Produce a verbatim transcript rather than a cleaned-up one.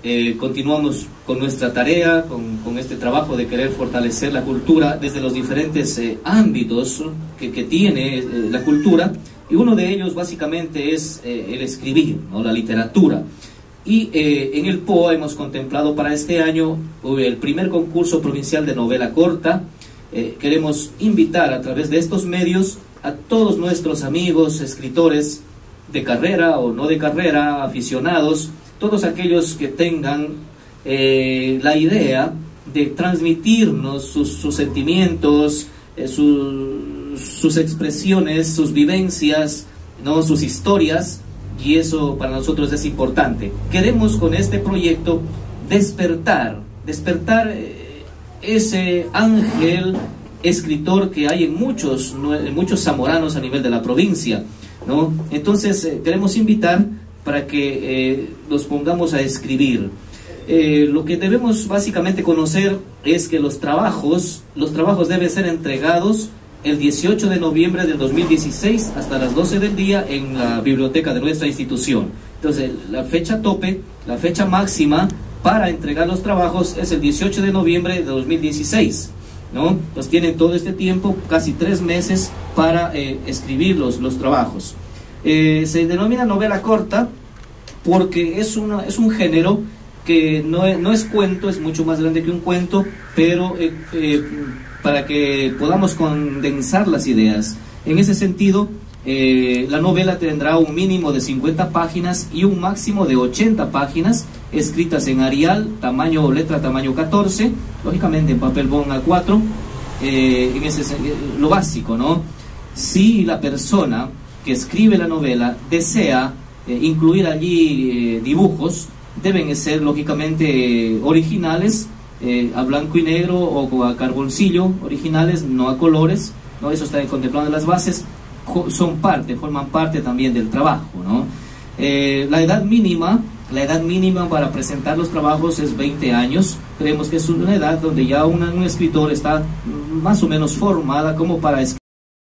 eh, continuamos con nuestra tarea, con, con este trabajo de querer fortalecer la cultura desde los diferentes eh, ámbitos que, que tiene eh, la cultura, y uno de ellos básicamente es eh, el escribir, ¿no? La literatura. Y eh, en el P O A hemos contemplado para este año el primer concurso provincial de novela corta. Eh, queremos invitar a través de estos medios a todos nuestros amigos, escritores de carrera o no de carrera, aficionados, todos aquellos que tengan eh, la idea de transmitirnos sus, sus sentimientos, eh, su, sus expresiones, sus vivencias, ¿no? Sus historias, y eso para nosotros es importante. Queremos con este proyecto despertar, despertar eh, ese ángel escritor que hay en muchos, en muchos zamoranos a nivel de la provincia, ¿no? Entonces eh, queremos invitar para que eh, nos pongamos a escribir. Eh, lo que debemos básicamente conocer es que los trabajos, los trabajos deben ser entregados el dieciocho de noviembre del dos mil dieciséis hasta las doce del día en la biblioteca de nuestra institución. Entonces la fecha tope, la fecha máxima para entregar los trabajos es el dieciocho de noviembre de dos mil dieciséis, ¿no? Pues tienen todo este tiempo, casi tres meses, para eh, escribir los, los trabajos. Eh, se denomina novela corta porque es, una, es un género que no es, no es cuento, es mucho más grande que un cuento, pero eh, eh, para que podamos condensar las ideas. En ese sentido, eh, la novela tendrá un mínimo de cincuenta páginas y un máximo de ochenta páginas, escritas en Arial, tamaño letra tamaño catorce, lógicamente en papel bond A cuatro, eh, en ese, lo básico, ¿no? Si la persona que escribe la novela desea eh, incluir allí eh, dibujos, deben ser lógicamente eh, originales, eh, a blanco y negro o a carboncillo, originales, no a colores, ¿no? Eso está contemplado en las bases, son parte, forman parte también del trabajo, ¿no? Eh, la edad mínima, la edad mínima para presentar los trabajos es veinte años. Creemos que es una edad donde ya una, un escritor está más o menos formada como para escribir.